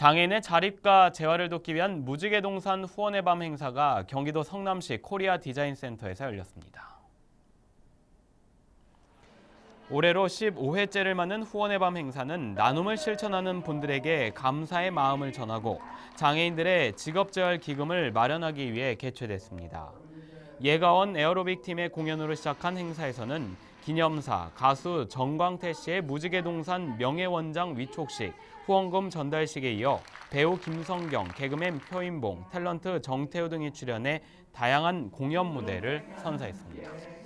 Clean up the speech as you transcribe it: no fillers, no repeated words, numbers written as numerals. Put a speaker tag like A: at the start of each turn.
A: 장애인의 자립과 재활을 돕기 위한 무지개동산 후원의 밤 행사가 경기도 성남시 코리아 디자인 센터에서 열렸습니다. 올해로 15회째를 맞는 후원의 밤 행사는 나눔을 실천하는 분들에게 감사의 마음을 전하고 장애인들의 직업재활 기금을 마련하기 위해 개최됐습니다. 예가원 에어로빅 팀의 공연으로 시작한 행사에서는 기념사, 가수 정광태 씨의 무지개동산 명예원장 위촉식, 후원금 전달식에 이어 배우 김성경, 개그맨 표인봉, 탤런트 정태우 등이 출연해 다양한 공연 무대를 선사했습니다.